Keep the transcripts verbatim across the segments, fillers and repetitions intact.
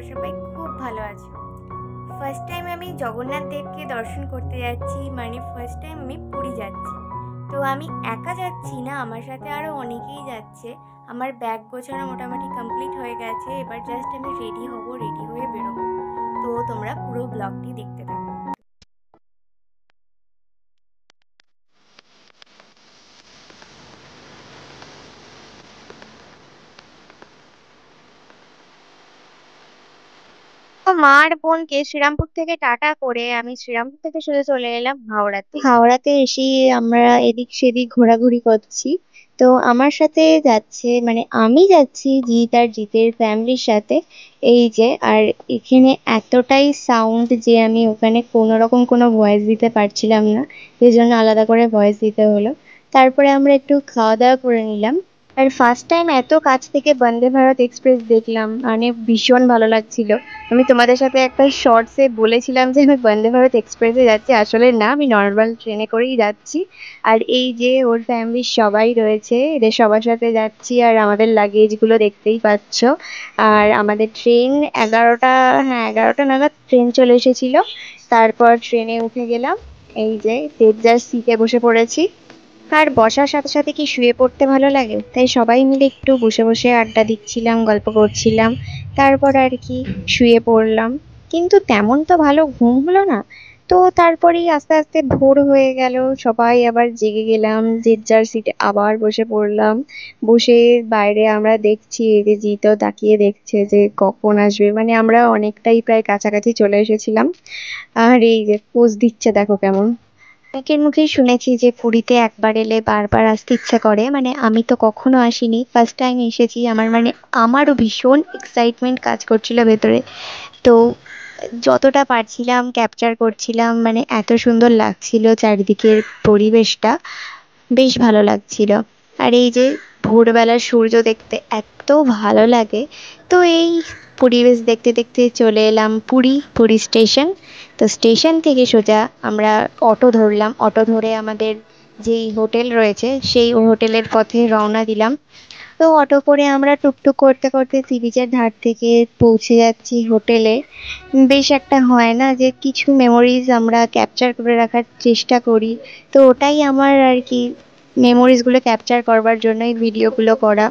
সবাই খুব ভালো আছো। ফার্স্ট টাইম আমি জগন্নাথ দেবকে দর্শন করতে যাচ্ছি, মানে ফার্স্ট টাইম আমি পুরী যাচ্ছি। তো আমি একা যাচ্ছি না, আমার সাথে আরও অনেকেই যাচ্ছে। আমার ব্যাগ গোছানো মোটামুটি কমপ্লিট হয়ে গেছে, এবার জাস্ট আমি রেডি হব, রেডি হয়ে বেরোবো। তো তোমরা পুরো ব্লগটি দেখতে থাকো। তো মা আর বোনকে শ্রীরামপুর থেকে টাটা করে আমি শ্রীরামপুর থেকে সোজা চলে এলাম হাওড়াতে। হাওড়াতে এসে আমরা এদিক সেদিক ঘোরাঘুরি করছি। তো আমার সাথে যাচ্ছে, মানে আমি যাচ্ছি জিৎ আর জিতের ফ্যামিলির সাথে। এই যে, আর এখানে এতটাই সাউন্ড যে আমি ওখানে কোনো রকম কোনো ভয়েস দিতে পারছিলাম না, সেই জন্য আলাদা করে ভয়েস দিতে হলো। তারপরে আমরা একটু খাওয়া দাওয়া করে নিলাম। আর ফার্স্ট টাইম এত কাছ থেকে বন্দে ভারত এক্সপ্রেস দেখলাম, মানে ভীষণ ভালো লাগছিল। আমি তোমাদের সাথে একটা শর্টসে বলেছিলাম যে আমি বন্দে ভারত এক্সপ্রেসে যাচ্ছি, আসলে না, আমি নর্মাল ট্রেনে করেই যাচ্ছি। আর এই যে ওর ফ্যামিলির সবাই রয়েছে, এদের সবার সাথে যাচ্ছি। আর আমাদের লাগেজগুলো দেখতেই পাচ্ছ। আর আমাদের ট্রেন এগারোটা, হ্যাঁ এগারোটা নাগাদ ট্রেন চলে এসেছিল। তারপর ট্রেনে উঠে গেলাম। এই যে দেবদাস সিটে বসে পড়েছি। আর বসার সাথে সাথে কি শুয়ে পড়তে ভালো লাগে, তাই সবাই মিলে একটু বসে বসে আড্ডা দিচ্ছিলাম, গল্প করছিলাম। তারপর আর কি শুয়ে পড়লাম, কিন্তু তেমন তো ভালো ঘুম হলো না। তো তারপরেই আস্তে আস্তে ভোর হয়ে গেল, সবাই আবার জেগে গেলাম, যে যার সিটে আবার বসে পড়লাম। বসে বাইরে আমরা দেখছি, এই যে জিতও তাকিয়ে দেখছে যে কখন আসবে, মানে আমরা অনেকটাই প্রায় কাছাকাছি চলে এসেছিলাম। আর এই যে পোজ দিচ্ছে দেখো কেমন। অনেকের মুখেই শুনেছি যে পুরীতে একবার এলে বারবার আসতে ইচ্ছা করে, মানে আমি তো কখনো আসিনি, ফার্স্ট টাইম এসেছি। আমার মানে আমারও ভীষণ এক্সাইটমেন্ট কাজ করছিল ভেতরে। তো যতটা পারছিলাম ক্যাপচার করছিলাম, মানে এত সুন্দর লাগছিল চারিদিকের পরিবেশটা, বেশ ভালো লাগছিল। আর এই যে ভোরবেলার সূর্য দেখতে এত ভালো লাগে। তো এই পরিবেশ দেখতে দেখতে চলে এলাম পুরী পুরী স্টেশন। তো স্টেশন থেকে সোজা আমরা অটো ধরলাম, অটো ধরে আমাদের যেই হোটেল রয়েছে সেই হোটেলের পথে রওনা দিলাম। তো অটো করে আমরা টুকটুক করতে করতে সি বিচের ধার থেকে পৌঁছে যাচ্ছি হোটেলে। বেশ একটা হয় না যে কিছু মেমোরিজ আমরা ক্যাপচার করে রাখার চেষ্টা করি। তো ওটাই আমার আর কি, মেমোরিজগুলো ক্যাপচার করবার জন্যই ভিডিওগুলো করা।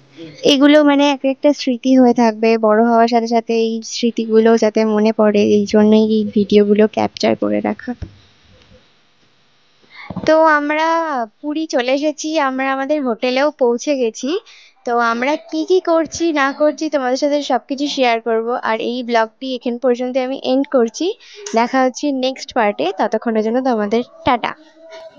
এগুলো মানে এক একটা স্মৃতি হয়ে থাকবে, বড় হওয়ার সাথে সাথে এই স্মৃতিগুলো যাতে মনে পড়ে, এই জন্যই এই ভিডিওগুলো ক্যাপচার করে রাখা। তো আমরা পুরী চলে এসেছি, আমরা আমাদের হোটেলেও পৌঁছে গেছি। তো আমরা কি কি করছি না করছি তোমাদের সাথে সবকিছু শেয়ার করব। আর এই ব্লগটি এখান পর্যন্ত আমি এন্ড করছি। দেখা হচ্ছে নেক্সট পার্টে, ততক্ষণের জন্য তোমাদের টাটা।